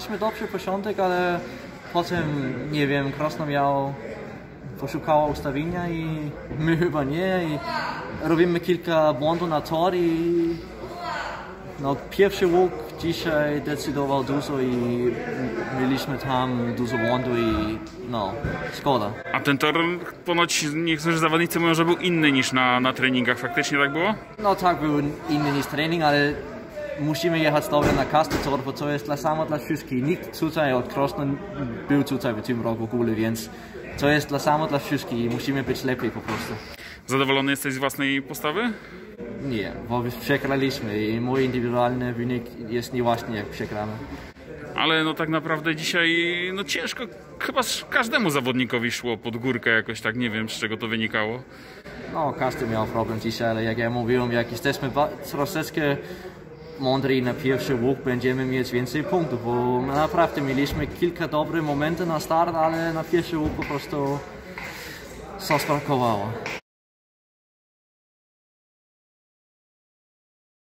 mieliśmy dobry początek, ale potem, nie wiem, Krosno poszukało ustawienia i my chyba nie. I robimy kilka błędów na tor i no, pierwszy łuk dzisiaj decydował dużo i mieliśmy tam dużo błędów i no, szkoda. A ten tor ponoć niektórzy zawodnicy mówią, że był inny niż na treningach. Faktycznie tak było? No tak, był inny niż trening, ale musimy jechać dobrze na każdy tor, bo to jest dla wszystkich. Nikt tutaj od Krosno był tutaj w tym roku w ogóle, więc to jest dla wszystkich i musimy być lepiej po prostu. Zadowolony jesteś z własnej postawy? Nie, bo przegraliśmy i mój indywidualny wynik jest nieważny, jak przegramy. Ale no tak naprawdę dzisiaj no ciężko chyba każdemu zawodnikowi szło pod górkę jakoś tak, nie wiem z czego to wynikało. No każdy miał problem dzisiaj, ale jak ja mówiłem, jak jesteśmy troszeczkę mądrzy na pierwszy łuk, będziemy mieć więcej punktów, bo naprawdę mieliśmy kilka dobrych momentów na start, ale na pierwszy łuk po prostu coś brakowało.